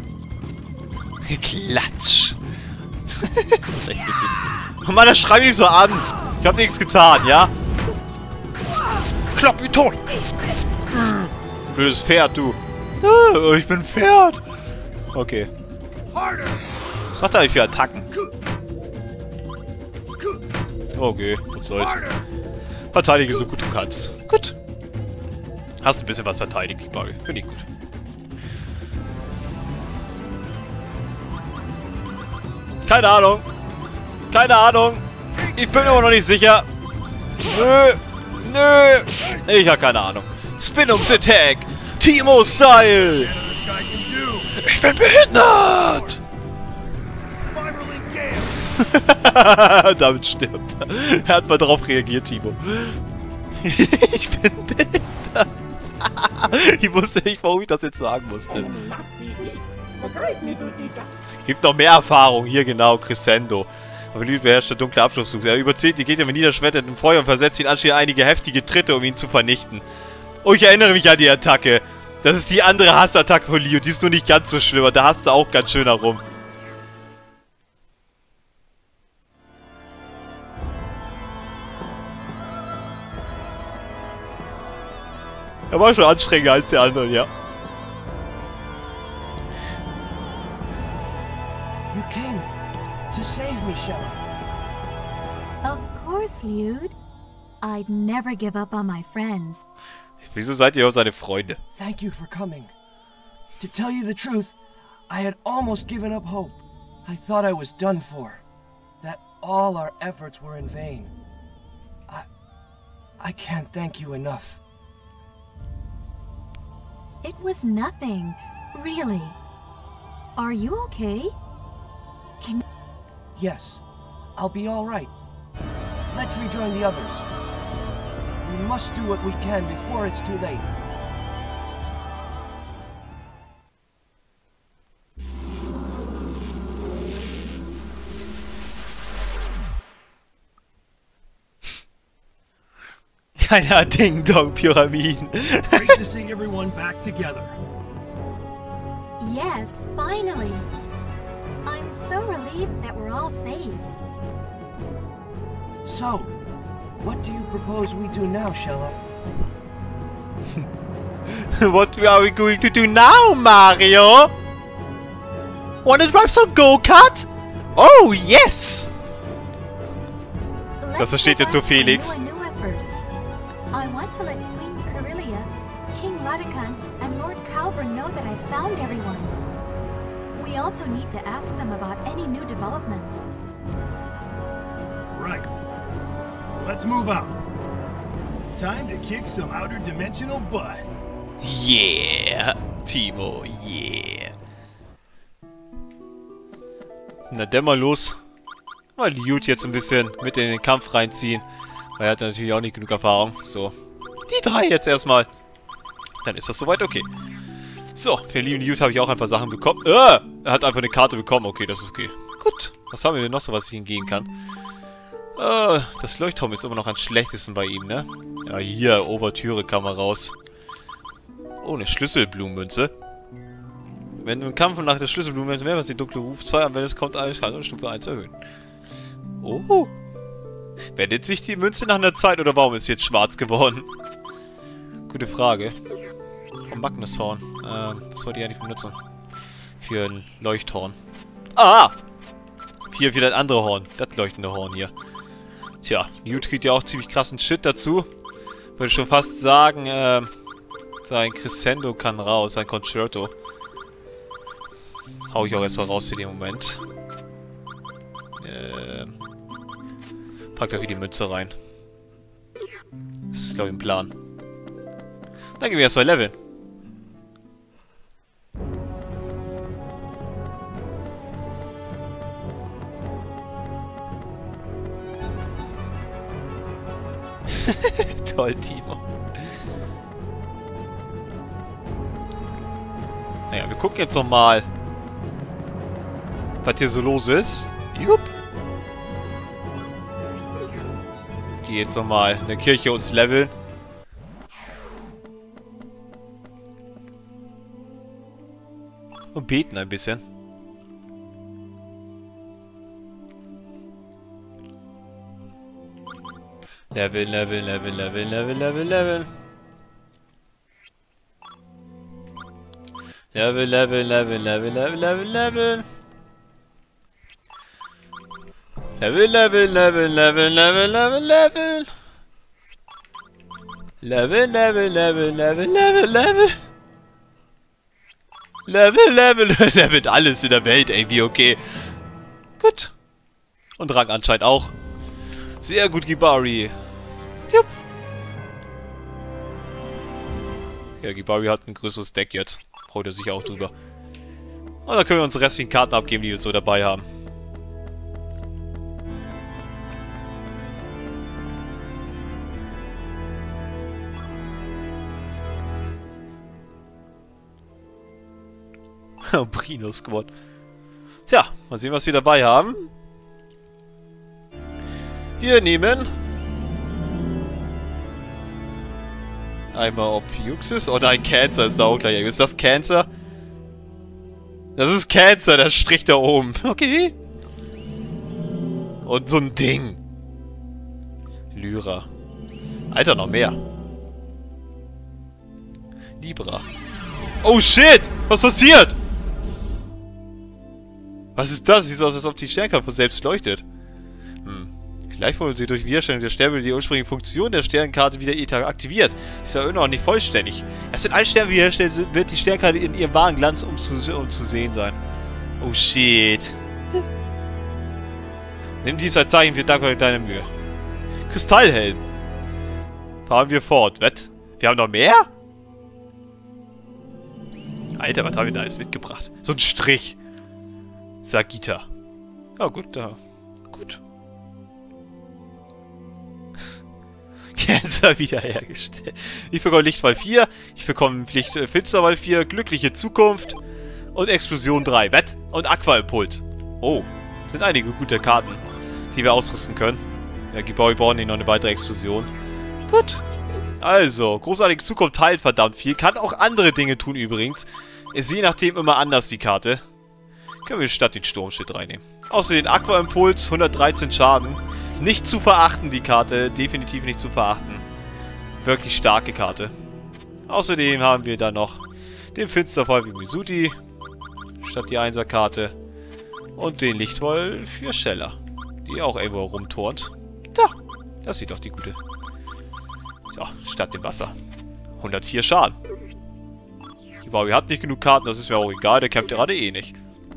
Klatsch! Das ist echt witzig. Oh Mann, das schreit mich so an! Ich hab nichts getan, ja? Klopp ihn tot! Blödes Pferd, du. Oh, ich bin Pferd. Okay. Was macht er eigentlich für Attacken? Okay, was soll's. Verteidige so gut du kannst. Gut. Hast ein bisschen was verteidigt, Bobby. Finde ich gut. Keine Ahnung. Keine Ahnung. Ich bin immer noch nicht sicher. Nö. Nö. Ich habe keine Ahnung. Spinnungs-Attack. Timo-Style. Ich bin behindert. Damit stirbt er. Er hat mal darauf reagiert, Timo. Ich bin behindert. Ich wusste nicht, warum ich das jetzt sagen musste. Gibt noch mehr Erfahrung. Hier genau, Crescendo. Aber Lüd beherrscht der dunkle Abschlusszug. Er überzählt die Gegner mit niederschmetterndem Feuer und versetzt ihn anschließend einige heftige Tritte, um ihn zu vernichten. Oh, ich erinnere mich an die Attacke. Das ist die andere Hassattacke von Liu. Die ist nur nicht ganz so schlimm. Da hast du auch ganz schön herum. Er war schon anstrengender als die anderen, ja. You came to save me, Shella. Of course, Lude. I'd never give up on my friends. Wieso seid ihr auch seine Freunde? Thank you for coming. To tell you the truth, I had almost given up hope. I thought I was done for. That all our efforts were in vain. I... I can't thank you enough. It was nothing, really. Are you okay? Can... Yes, I'll be all right. Let's rejoin the others. We must do what we can before it's too late. Keine Ding-Dong-Pyramiden. Great to see everyone back together. Yes, finally. I'm so relieved that we're all safe. So, what do you propose we do now, Shella? What are we going to do now, Mario? Wanna drive some go-kart? Oh, yes! Let's Das versteht jetzt so provide Felix. Anua Nua first. I want to let Queen Corellia, King Latakan, and Lord Calburn know that I've found everyone. We also need to ask them about any new developments. Right. Let's move out. Time to kick some outer dimensional butt. Yeah, Timo, yeah. Na, dann mal los. Mal Liud jetzt ein bisschen mit in den Kampf reinziehen. Weil er hat natürlich auch nicht genug Erfahrung. So. Die drei jetzt erstmal. Dann ist das soweit okay. So, für lieben Liud habe ich auch einfach Sachen bekommen. Äh, er hat einfach eine Karte bekommen. Okay, das ist okay. Gut. Was haben wir denn noch so, was ich ihm gehen kann? Äh, das Leuchtturm ist immer noch am schlechtesten bei ihm, ne? Ja, hier, Ouvertüre kam mal raus. Oh, eine Schlüsselblumenmünze. Wenn du im Kampf nach der Schlüsselblumenmünze mehr, was die dunkle Ruf zwei anwendest, kommt eine Schrank und Stufe eins erhöhen. Oh. Wendet sich die Münze nach einer Zeit oder warum ist sie jetzt schwarz geworden? Gute Frage. Vom Magnushorn. Ähm, was wollte ich eigentlich benutzen? Für ein Leuchthorn. Ah! Hier wieder ein andere Horn. Das leuchtende Horn hier. Tja, Newt kriegt ja auch ziemlich krassen Shit dazu. Würde schon fast sagen, ähm, sein Crescendo kann raus, sein Concerto. Hau ich auch erstmal raus für den Moment. Ähm, packt auch hier die Mütze rein. Das ist, glaube ich, ein Plan. Dann gehen wir erstmal leveln. Toll, Timo. Naja, wir gucken jetzt nochmal, was hier so los ist. Jupp. Geh jetzt nochmal in der Kirche uns leveln. Und beten ein bisschen. Level, Level, Level, Level, Level, Level, Level. Level, Level, Level, Level, Level, Level, Level. Level, Level, Level, Level, Level, Level, Level. Level, Level, Level, Level, Level, Level. Level, Level, Level, alles in der Welt, irgendwie okay. Gut. Und Rang anscheinend auch. Sehr gut, Gibari. Jupp. Ja, Gibari hat ein größeres Deck jetzt. Freut er sich auch drüber. Und dann können wir unsere restlichen Karten abgeben, die wir so dabei haben. Brino Squad. Tja, mal sehen, was wir dabei haben. Wir nehmen einmal Ophiuxis. Oh nein, Cancer ist da auch gleich. Ist das Cancer? Das ist Cancer, der Strich da oben. Okay. Und so ein Ding. Lyra. Alter, noch mehr. Libra. Oh shit! Was passiert? Was ist das? Sieht so aus, als ob die Sternkarte von selbst leuchtet. Hm. Vielleicht wurde sie durch Widerstellung der Sterne die ursprüngliche Funktion der Sternkarte wieder aktiviert. Ist ja immer noch nicht vollständig. Erst wenn alle Sterne wiederhergestellt sind, wird die Sternkarte in ihrem wahren Glanz um zu, um zu sehen sein. Oh shit. Nimm dies als Zeichen, wir danken euch deine Mühe. Kristallhelm. Fahren wir fort. Was? Wir haben noch mehr? Alter, was haben wir da alles mitgebracht? So ein Strich. Sagita. Ja gut, da. Gut. Cancer wiederhergestellt. Ich bekomme Lichtwall vier. Ich bekomme Licht äh, Finsterwall vier. Glückliche Zukunft. Und Explosion drei. Wett. Und Aqua-Impuls. Oh. Das sind einige gute Karten, die wir ausrüsten können. Ja, Gibari brauchen nicht noch eine weitere Explosion. Gut. Also, großartige Zukunft heilt verdammt viel. Kann auch andere Dinge tun übrigens. Ist je nachdem immer anders, die Karte. Können wir statt den Sturmschild reinnehmen. Außerdem Aqua-Impuls, hundertdreizehn Schaden. Nicht zu verachten, die Karte. Definitiv nicht zu verachten. Wirklich starke Karte. Außerdem haben wir da noch den Finsterfall wie Mizuti. Statt die Einser-Karte. Und den Lichtwall für Scheller. Die auch irgendwo rumturnt. Da, das sieht doch die gute. Ja, statt dem Wasser. hundertvier Schaden. Wow, ihr habt nicht genug Karten, das ist mir auch egal. Der kämpft gerade eh nicht.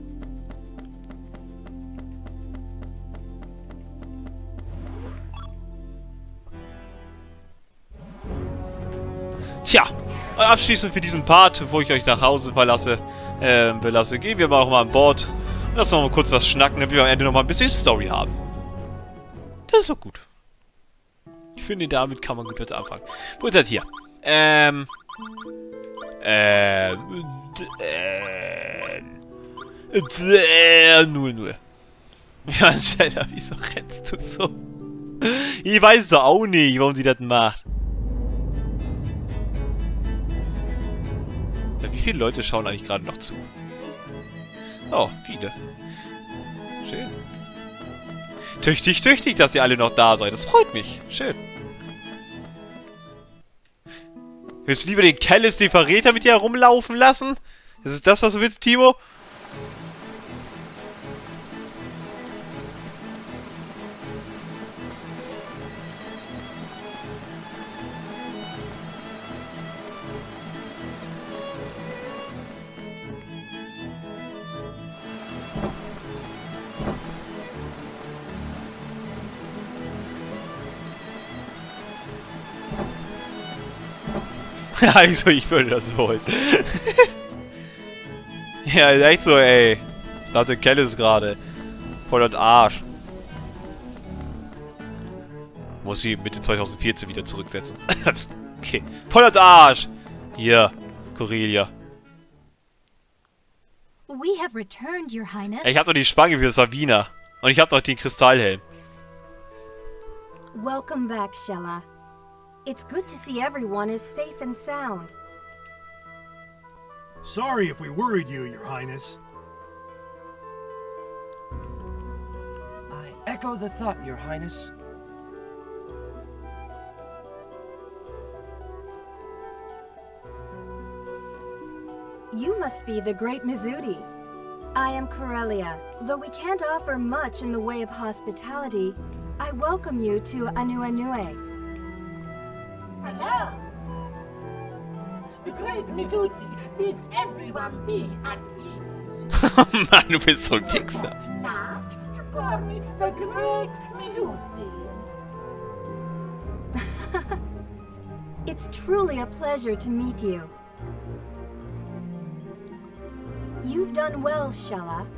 Tja, und abschließend für diesen Part, bevor ich euch nach Hause verlasse, äh, belasse, gehen wir mal auch mal an Bord. Und lassen wir mal kurz was schnacken, damit wir am Ende noch mal ein bisschen Story haben. Das ist doch gut. Ich finde, damit kann man gut jetzt anfangen. Wo ist das hier? Ähm... Ähm... Äh... null null. Ja, Scheller, wieso rennst du so? Ich weiß doch auch nicht, warum sie das macht. Wie viele Leute schauen eigentlich gerade noch zu? Oh, viele. Schön. Tüchtig, tüchtig, dass ihr alle noch da seid. Das freut mich. Schön. Willst du lieber den Kellis, den Verräter, mit dir herumlaufen lassen? Ist es das, was du willst, Timo? Also, ich würde das wollen. Ja, ist echt so, ey. Da hat der Kellis gerade. Voll das Arsch. Muss sie Mitte zwanzig vierzehn wieder zurücksetzen. Okay. Voll das Arsch. Hier, Corellia. We have returned, Your Highness. Ich hab doch die Spange für Sabina. Und ich hab doch den Kristallhelm. Welcome back, Shella. It's good to see everyone is safe and sound. Sorry if we worried you, Your Highness. I echo the thought, Your Highness. You must be the great Mizuti. I am Corellia. Though we can't offer much in the way of hospitality, I welcome you to Anuenue. Hello. The great Mizuti bids everyone be at ease. Mann, du bist so ein Wichser. Not to call me the great Mizuti. It's truly a pleasure to meet you. You've done well, Shella.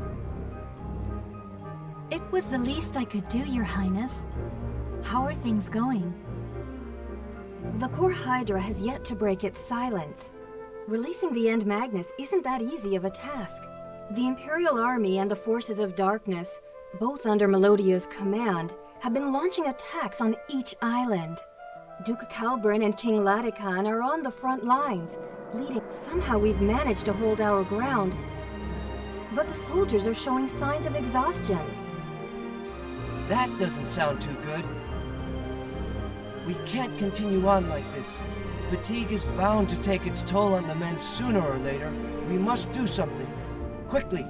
It was the least I could do, Your Highness. How are things going? The core Hydra has yet to break its silence. Releasing the End Magnus isn't that easy of a task. The Imperial Army and the Forces of Darkness, both under Melodia's command, have been launching attacks on each island. Duke Calbrin and King Latican are on the front lines, leading. Somehow we've managed to hold our ground, but the soldiers are showing signs of exhaustion. That doesn't sound too good. We can't continue on like this. Fatigue is bound to take its toll on the men sooner or later. We must do something. Quickly.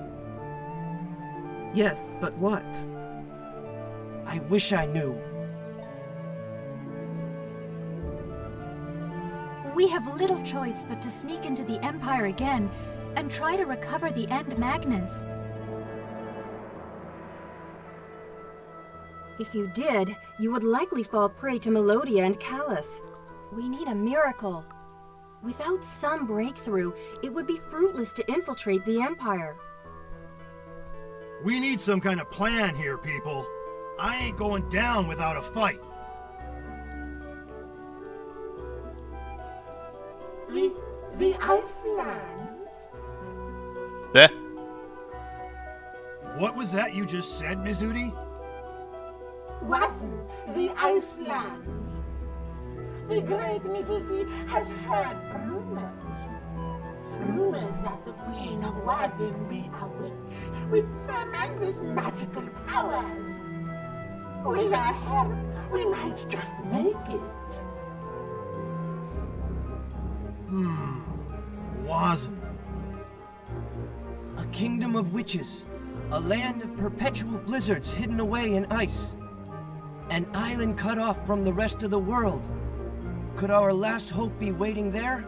Yes, but what? I wish I knew. We have little choice but to sneak into the Empire again and try to recover the End Magnus. If you did, you would likely fall prey to Melodia and Callus. We need a miracle. Without some breakthrough, it would be fruitless to infiltrate the Empire. We need some kind of plan here, people. I ain't going down without a fight. The, the Icelands. Hä? What was that you just said, Mizuti? Wasn't the Icelands. The great Mizuti has heard rumors. Rumors that the Queen of Wazin be a witch with tremendous magical powers. With our help, we might just make it. Hmm. Wazin. A kingdom of witches. A land of perpetual blizzards hidden away in ice. An island cut off from the rest of the world. Could our last hope be waiting there?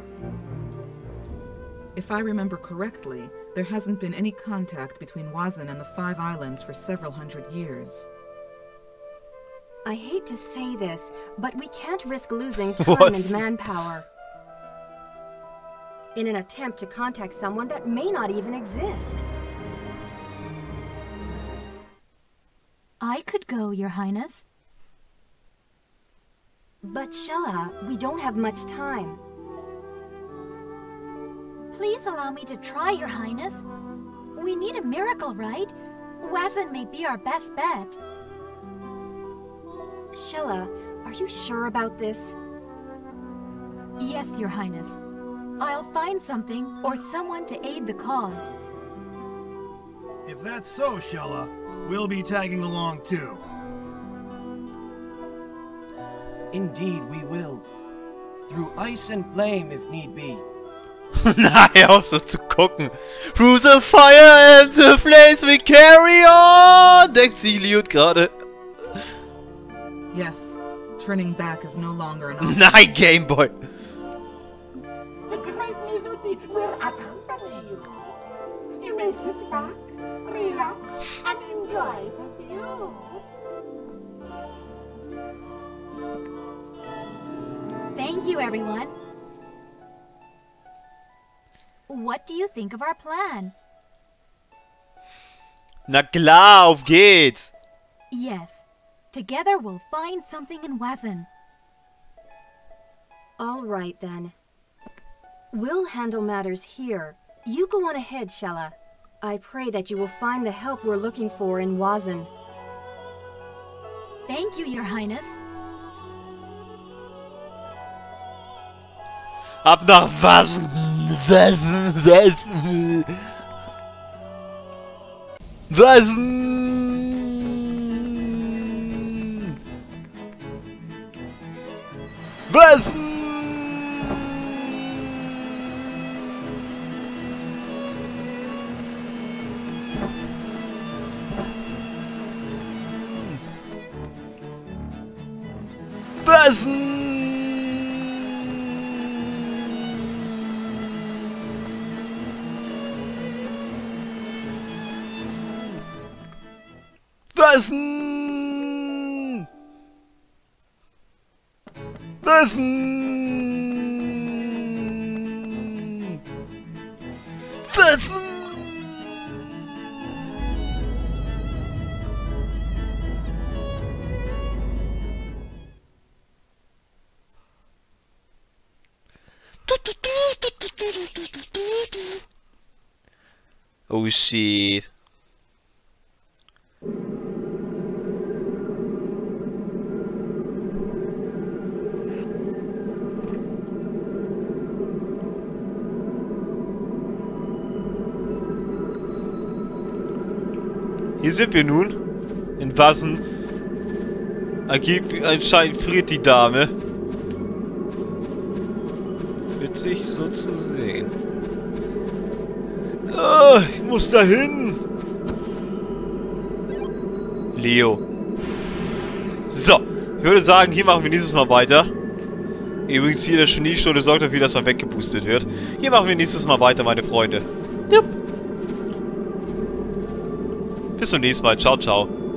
If I remember correctly, there hasn't been any contact between Wazin and the Five Islands for several hundred years. I hate to say this, but we can't risk losing time and manpower in an attempt to contact someone that may not even exist. I could go, Your Highness. But Shella, we don't have much time. Please allow me to try, Your Highness. We need a miracle, right? Wazin may be our best bet. Shella, are you sure about this? Yes, Your Highness. I'll find something or someone to aid the cause. If that's so, Shella, we'll be tagging along too. Indeed, we will. through ice and flame if need be. Nein, auf so zu gucken. Through the fire and the flames we carry on, denkt sich Liud gerade. Yes, turning back is no longer an option. Nein, Gameboy. The great Mizuti will accompany you. You may sit back, relax, and enjoy the view. Thank you, everyone. What do you think of our plan? Na klar, auf geht's. Yes. Together we'll find something in Wazin. All right, then. We'll handle matters here. You go on ahead, Shella. I pray that you will find the help we're looking for in Wazin. Thank you, Your Highness. Ab nach Wasen. Wasen, Wasen. Wasen. Wasen. Wasen. Wasen! Wasen! Wasen! Oh shit. Hier sind wir nun. In Wasen. Anscheinend friert die Dame. Witzig so zu sehen. Oh, ich muss dahin. Leo. So. Ich würde sagen, hier machen wir nächstes Mal weiter. Übrigens hier der Schneestunde sorgt dafür, dass er weggepustet wird. Hier machen wir nächstes Mal weiter, meine Freunde. Jupp. Bis zum nächsten Mal. Ciao, ciao.